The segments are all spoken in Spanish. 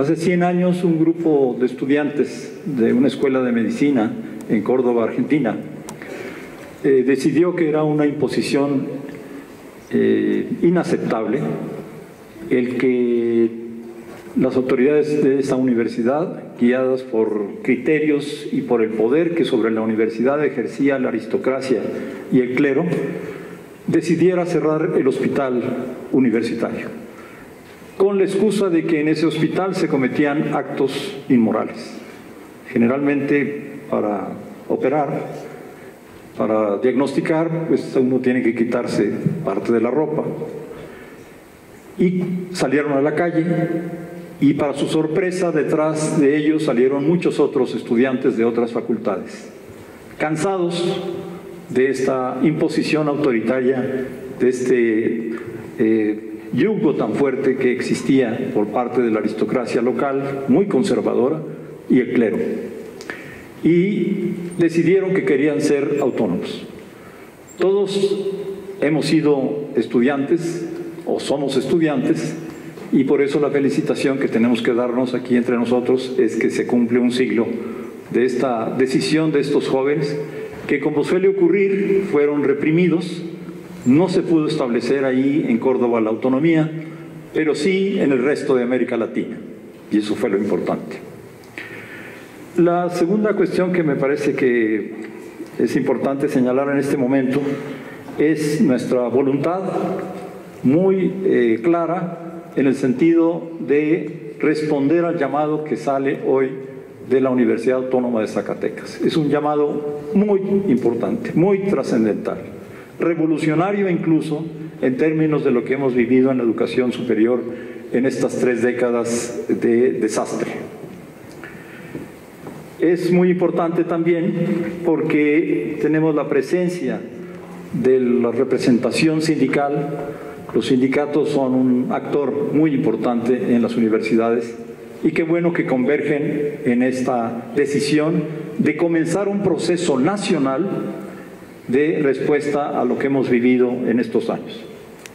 Hace 100 años un grupo de estudiantes de una escuela de medicina en Córdoba, Argentina, decidió que era una imposición inaceptable el que las autoridades de esta universidad, guiadas por criterios y por el poder que sobre la universidad ejercía la aristocracia y el clero, decidiera cerrar el hospital universitario, con la excusa de que en ese hospital se cometían actos inmorales, generalmente para operar, para diagnosticar, pues uno tiene que quitarse parte de la ropa. Y salieron a la calle y, para su sorpresa, detrás de ellos salieron muchos otros estudiantes de otras facultades, cansados de esta imposición autoritaria, de este yugo tan fuerte que existía por parte de la aristocracia local, muy conservadora, y el clero. Y decidieron que querían ser autónomos. Todos hemos sido estudiantes, o somos estudiantes, y por eso la felicitación que tenemos que darnos aquí entre nosotros es que se cumple un siglo de esta decisión de estos jóvenes que, como suele ocurrir, fueron reprimidos. No se pudo establecer ahí en Córdoba la autonomía, pero sí en el resto de América Latina, y eso fue lo importante. La segunda cuestión que me parece que es importante señalar en este momento es nuestra voluntad muy clara en el sentido de responder al llamado que sale hoy de la Universidad Autónoma de Zacatecas. Es un llamado muy importante, muy trascendental, revolucionario incluso en términos de lo que hemos vivido en la educación superior en estas 3 décadas de desastre. Es muy importante también porque tenemos la presencia de la representación sindical. Los sindicatos son un actor muy importante en las universidades y qué bueno que convergen en esta decisión de comenzar un proceso nacional de respuesta a lo que hemos vivido en estos años.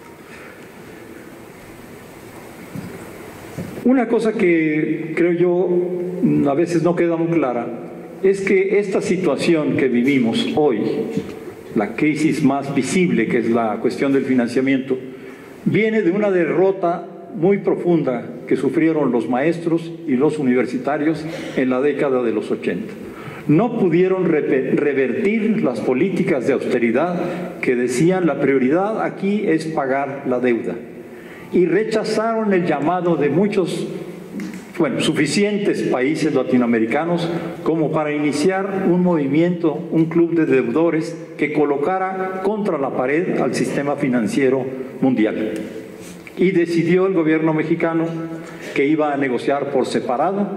Una cosa que creo yo a veces no queda muy clara es que esta situación que vivimos hoy, la crisis más visible, que es la cuestión del financiamiento, viene de una derrota muy profunda que sufrieron los maestros y los universitarios en la década de los 80. No pudieron revertir las políticas de austeridad que decían la prioridad aquí es pagar la deuda, y rechazaron el llamado de muchos, suficientes países latinoamericanos como para iniciar un movimiento, un club de deudores que colocara contra la pared al sistema financiero mundial. Y decidió el gobierno mexicano que iba a negociar por separado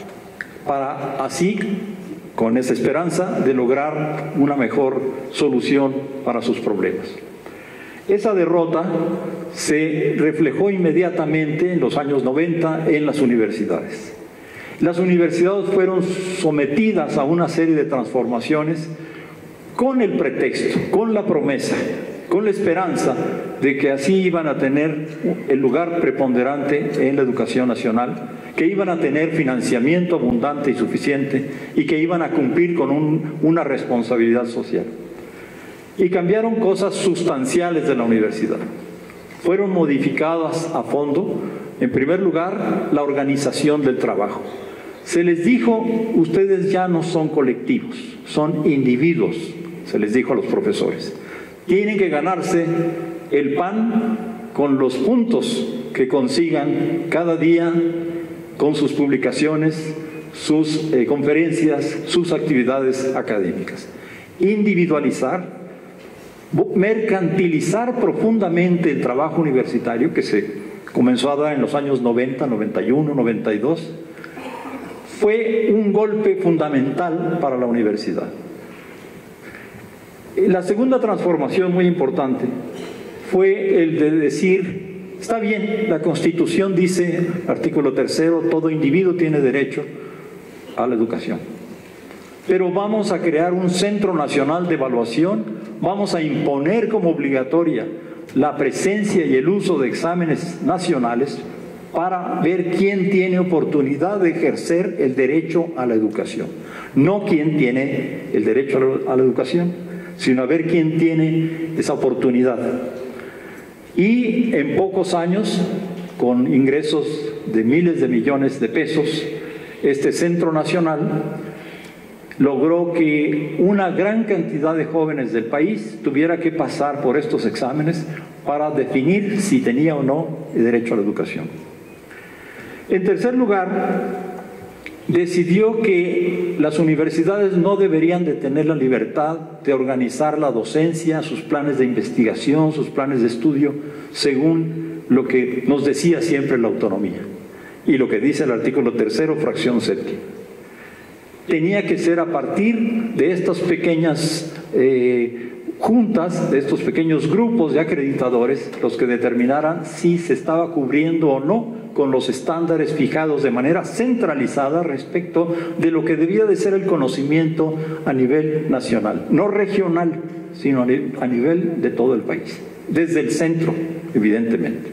para así, con esa esperanza de lograr una mejor solución para sus problemas. Esa derrota se reflejó inmediatamente en los años 90 en las universidades. Las universidades fueron sometidas a una serie de transformaciones con el pretexto, con la promesa, con la esperanza de que así iban a tener el lugar preponderante en la educación nacional, que iban a tener financiamiento abundante y suficiente y que iban a cumplir con una responsabilidad social. Y cambiaron cosas sustanciales de la universidad. Fueron modificadas a fondo, en primer lugar, la organización del trabajo. Se les dijo, ustedes ya no son colectivos, son individuos, se les dijo a los profesores. Tienen que ganarse el pan con los puntos que consigan cada día con sus publicaciones, sus conferencias, sus actividades académicas. Individualizar, mercantilizar profundamente el trabajo universitario que se comenzó a dar en los años 90, 91, 92, fue un golpe fundamental para la universidad. La segunda transformación muy importante fue el de decir, está bien, la Constitución dice, artículo 3, todo individuo tiene derecho a la educación, pero vamos a crear un Centro Nacional de Evaluación, vamos a imponer como obligatoria la presencia y el uso de exámenes nacionales para ver quién tiene oportunidad de ejercer el derecho a la educación. No quién tiene el derecho a la educación, sino a ver quién tiene esa oportunidad. Y en pocos años, con ingresos de miles de millones de pesos, este Centro Nacional logró que una gran cantidad de jóvenes del país tuviera que pasar por estos exámenes para definir si tenía o no el derecho a la educación. En tercer lugar, decidió que las universidades no deberían de tener la libertad de organizar la docencia, sus planes de investigación, sus planes de estudio, según lo que nos decía siempre la autonomía y lo que dice el artículo 3º, fracción 7. Tenía que ser a partir de estas pequeñas juntas, de estos pequeños grupos de acreditadores, los que determinaran si se estaba cubriendo o no con los estándares fijados de manera centralizada respecto de lo que debía de ser el conocimiento a nivel nacional, no regional, sino a nivel de todo el país, desde el centro, evidentemente.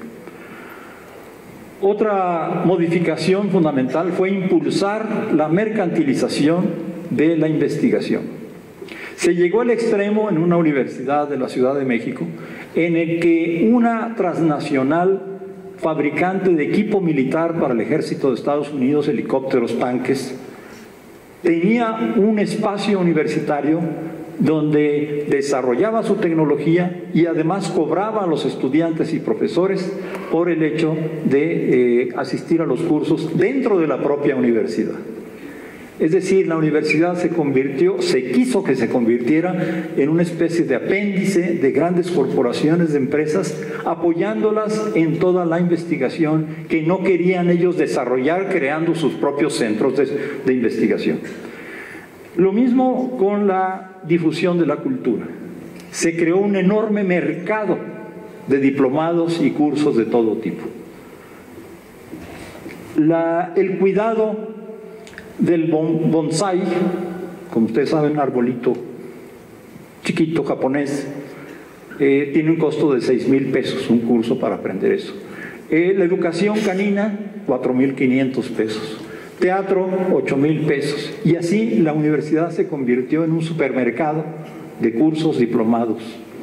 Otra modificación fundamental fue impulsar la mercantilización de la investigación. Se llegó al extremo en una universidad de la Ciudad de México en el que una transnacional fabricante de equipo militar para el ejército de Estados Unidos, helicópteros, tanques, tenía un espacio universitario donde desarrollaba su tecnología y además cobraba a los estudiantes y profesores por el hecho de asistir a los cursos dentro de la propia universidad. Es decir, la universidad se quiso que se convirtiera en una especie de apéndice de grandes corporaciones, de empresas, apoyándolas en toda la investigación que no querían ellos desarrollar, creando sus propios centros de investigación. Lo mismo con la difusión de la cultura. Se creó un enorme mercado de diplomados y cursos de todo tipo. El cuidado del bonsai, como ustedes saben, arbolito chiquito japonés, tiene un costo de 6,000 pesos, un curso para aprender eso. La educación canina, 4,500 pesos. Teatro, 8,000 pesos. Y así la universidad se convirtió en un supermercado de cursos diplomados.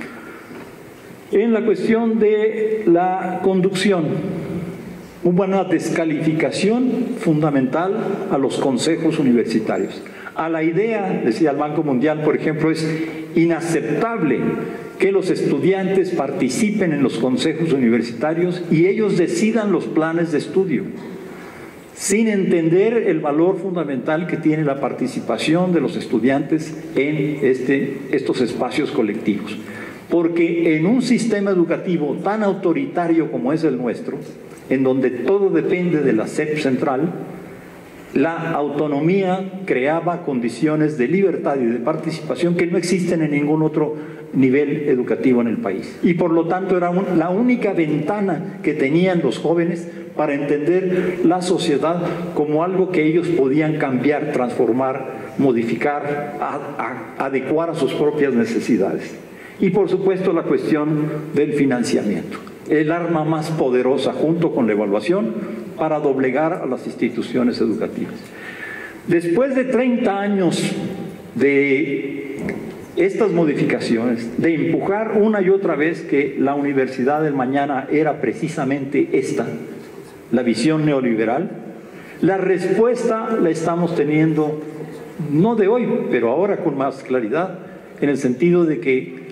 En la cuestión de la conducción, hubo una descalificación fundamental a los consejos universitarios. A la idea, decía el Banco Mundial, por ejemplo, es inaceptable que los estudiantes participen en los consejos universitarios y ellos decidan los planes de estudio, sin entender el valor fundamental que tiene la participación de los estudiantes en estos espacios colectivos. Porque en un sistema educativo tan autoritario como es el nuestro, en donde todo depende de la SEP central, la autonomía creaba condiciones de libertad y de participación que no existen en ningún otro nivel educativo en el país. Y por lo tanto era la única ventana que tenían los jóvenes para entender la sociedad como algo que ellos podían cambiar, transformar, modificar, adecuar a sus propias necesidades. Y por supuesto la cuestión del financiamiento, el arma más poderosa junto con la evaluación para doblegar a las instituciones educativas. Después de 30 años de estas modificaciones, de empujar una y otra vez que la universidad del mañana era precisamente esta, la visión neoliberal, la respuesta la estamos teniendo no de hoy, pero ahora con más claridad, en el sentido de que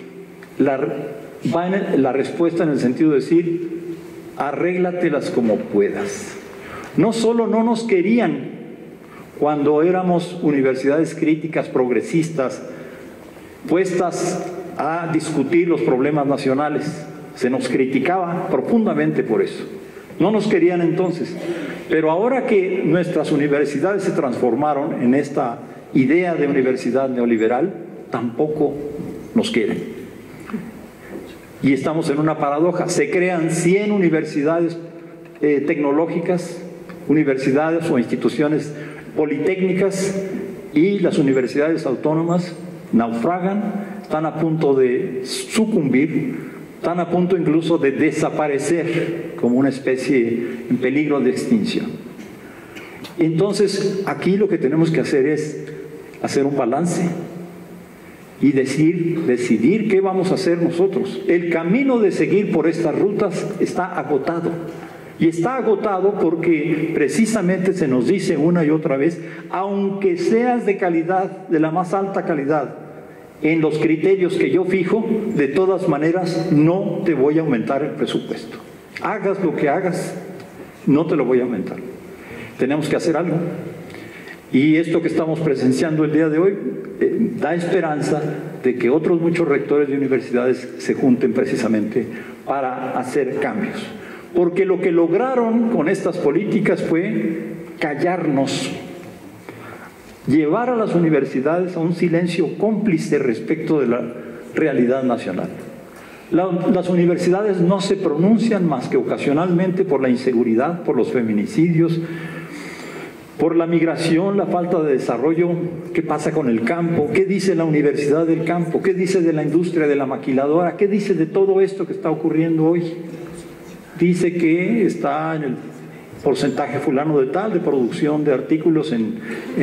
la respuesta en el sentido de decir, arréglatelas como puedas. No solo no nos querían cuando éramos universidades críticas, progresistas, puestas a discutir los problemas nacionales, se nos criticaba profundamente por eso. No nos querían entonces, pero ahora que nuestras universidades se transformaron en esta idea de universidad neoliberal, tampoco nos quieren. Y estamos en una paradoja. Se crean 100 universidades tecnológicas, universidades o instituciones politécnicas, y las universidades autónomas naufragan, están a punto de sucumbir están a punto incluso de desaparecer como una especie en peligro de extinción. Entonces, aquí lo que tenemos que hacer es hacer un balance y decidir qué vamos a hacer nosotros. El camino de seguir por estas rutas está agotado. Y está agotado porque precisamente se nos dice una y otra vez, aunque seas de calidad, de la más alta calidad, en los criterios que yo fijo, de todas maneras no te voy a aumentar el presupuesto. Hagas lo que hagas, no te lo voy a aumentar. Tenemos que hacer algo. Y esto que estamos presenciando el día de hoy da esperanza de que otros muchos rectores de universidades se junten precisamente para hacer cambios. Porque lo que lograron con estas políticas fue callarnos, llevar a las universidades a un silencio cómplice respecto de la realidad nacional. Las universidades no se pronuncian más que ocasionalmente por la inseguridad, por los feminicidios, por la migración, la falta de desarrollo. ¿Qué pasa con el campo? ¿Qué dice la universidad del campo? ¿Qué dice de la industria de la maquiladora? ¿Qué dice de todo esto que está ocurriendo hoy? Dice que está en el porcentaje fulano de tal de producción de artículos en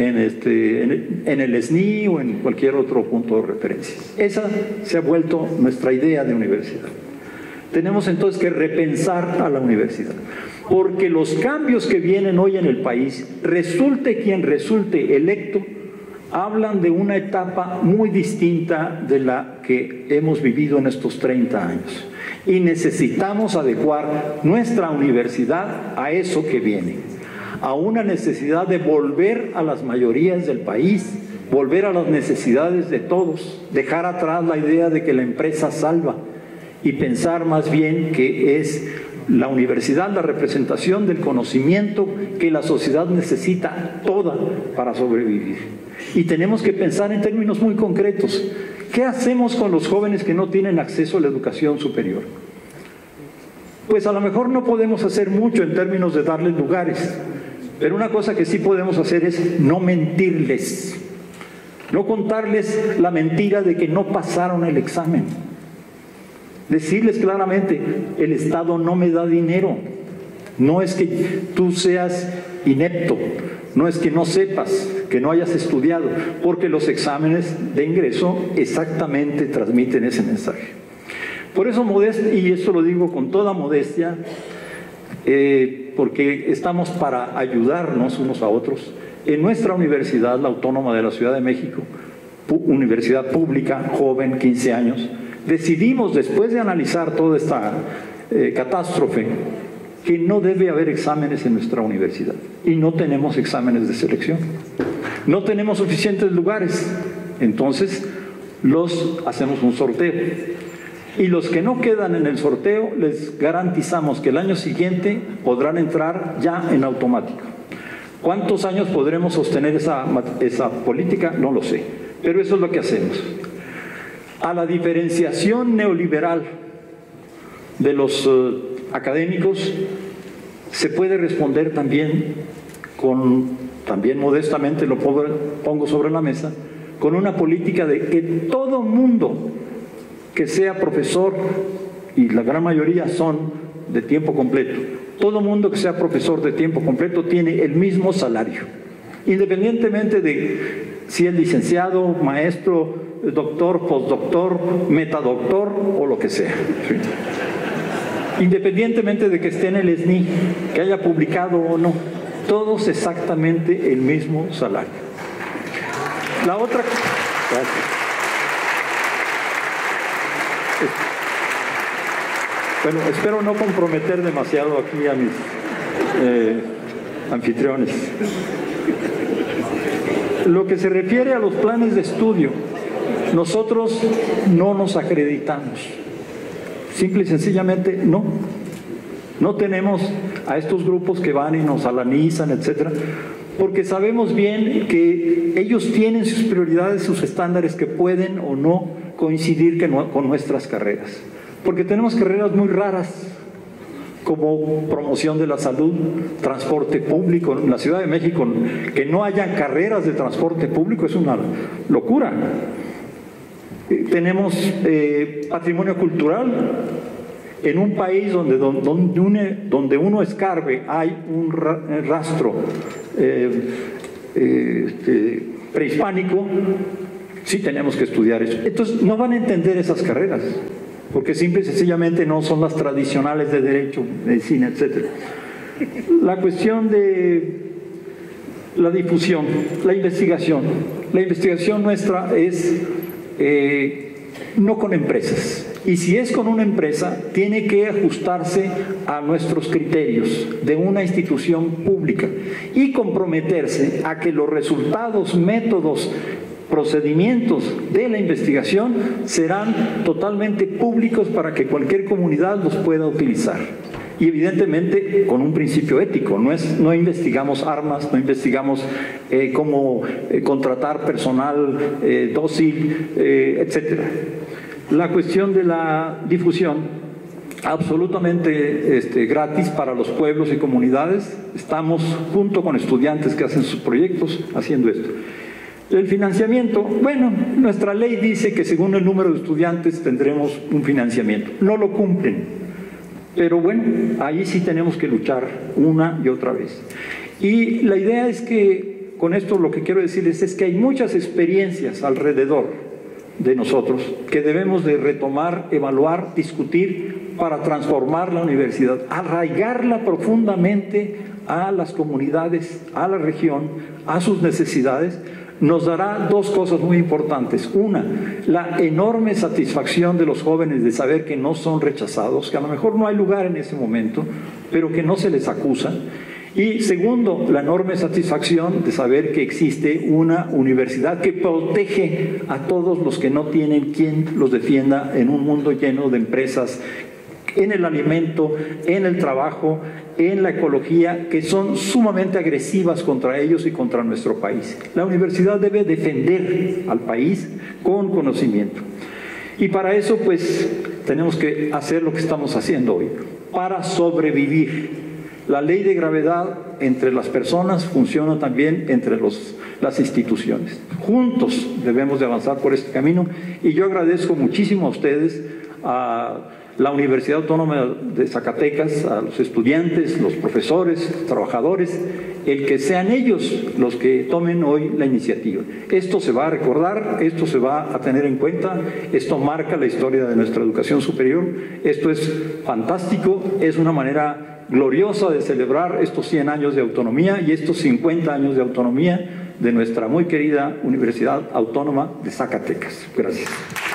el SNI o en cualquier otro punto de referencia. Esa se ha vuelto nuestra idea de universidad. Tenemos entonces que repensar a la universidad, porque los cambios que vienen hoy en el país, resulte quien resulte electo, hablan de una etapa muy distinta de la que hemos vivido en estos 30 años. Y necesitamos adecuar nuestra universidad a eso que viene, a una necesidad de volver a las mayorías del país, volver a las necesidades de todos, dejar atrás la idea de que la empresa salva y pensar más bien que es la universidad la representación del conocimiento que la sociedad necesita toda para sobrevivir. Y tenemos que pensar en términos muy concretos. ¿Qué hacemos con los jóvenes que no tienen acceso a la educación superior? Pues a lo mejor no podemos hacer mucho en términos de darles lugares, pero una cosa que sí podemos hacer es no mentirles, no contarles la mentira de que no pasaron el examen. Decirles claramente, el Estado no me da dinero, no es que tú seas inepto, no es que no sepas, que no hayas estudiado, porque los exámenes de ingreso exactamente transmiten ese mensaje. Por eso, y esto lo digo con toda modestia, porque estamos para ayudarnos unos a otros, en nuestra universidad, la Autónoma de la Ciudad de México, universidad pública, joven, 15 años, decidimos, después de analizar toda esta catástrofe, que no debe haber exámenes en nuestra universidad. Y no tenemos exámenes de selección. No tenemos suficientes lugares. Entonces, hacemos un sorteo. Y los que no quedan en el sorteo, les garantizamos que el año siguiente podrán entrar ya en automático. ¿Cuántos años podremos sostener esa política? No lo sé. Pero eso es lo que hacemos. A la diferenciación neoliberal de los académicos se puede responder también también modestamente lo pongo sobre la mesa, con una política de que todo mundo que sea profesor, y la gran mayoría son de tiempo completo, todo mundo que sea profesor de tiempo completo tiene el mismo salario, independientemente de si es licenciado, maestro, doctor, postdoctor, metadoctor o lo que sea. ¿Sí? Independientemente de que esté en el SNI, que haya publicado o no, todos exactamente el mismo salario. La otra... Gracias. Bueno, espero no comprometer demasiado aquí a mis anfitriones. Lo que se refiere a los planes de estudio, nosotros no nos acreditamos. Simple y sencillamente no. No tenemos a estos grupos que van y nos alanizan, etcétera, porque sabemos bien que ellos tienen sus prioridades, sus estándares que pueden o no coincidir con nuestras carreras. Porque tenemos carreras muy raras, como promoción de la salud, transporte público. En la Ciudad de México, que no haya carreras de transporte público es una locura. Tenemos patrimonio cultural, En un país donde uno escarbe hay un rastro prehispánico, sí tenemos que estudiar eso. Entonces no van a entender esas carreras, porque simple y sencillamente no son las tradicionales de derecho, medicina, etc. La cuestión de la difusión, la investigación. La investigación nuestra es no con empresas. Y si es con una empresa, tiene que ajustarse a nuestros criterios de una institución pública y comprometerse a que los resultados, métodos, procedimientos de la investigación serán totalmente públicos para que cualquier comunidad los pueda utilizar. Y evidentemente con un principio ético, no investigamos armas, no investigamos cómo contratar personal dócil, etc. La cuestión de la difusión, absolutamente gratis para los pueblos y comunidades. Estamos junto con estudiantes que hacen sus proyectos haciendo esto. El financiamiento, bueno, nuestra ley dice que según el número de estudiantes tendremos un financiamiento. No lo cumplen, pero bueno, ahí sí tenemos que luchar una y otra vez. Y la idea es que, con esto lo que quiero decirles es que hay muchas experiencias alrededor de nosotros que debemos de retomar, evaluar, discutir para transformar la universidad, arraigarla profundamente a las comunidades, a la región, a sus necesidades. Nos dará dos cosas muy importantes. Una, la enorme satisfacción de los jóvenes de saber que no son rechazados, que a lo mejor no hay lugar en ese momento, pero que no se les acusa. Y segundo, la enorme satisfacción de saber que existe una universidad que protege a todos los que no tienen quien los defienda en un mundo lleno de empresas, en el alimento, en el trabajo, en la ecología, que son sumamente agresivas contra ellos y contra nuestro país. La universidad debe defender al país con conocimiento. Y para eso, pues, tenemos que hacer lo que estamos haciendo hoy, para sobrevivir. La ley de gravedad entre las personas funciona también entre las instituciones. Juntos debemos de avanzar por este camino y yo agradezco muchísimo a ustedes, a la Universidad Autónoma de Zacatecas, a los estudiantes, los profesores, trabajadores, el que sean ellos los que tomen hoy la iniciativa. Esto se va a recordar, esto se va a tener en cuenta, esto marca la historia de nuestra educación superior, esto es fantástico, es una manera gloriosa de celebrar estos 100 años de autonomía y estos 50 años de autonomía de nuestra muy querida Universidad Autónoma de Zacatecas. Gracias.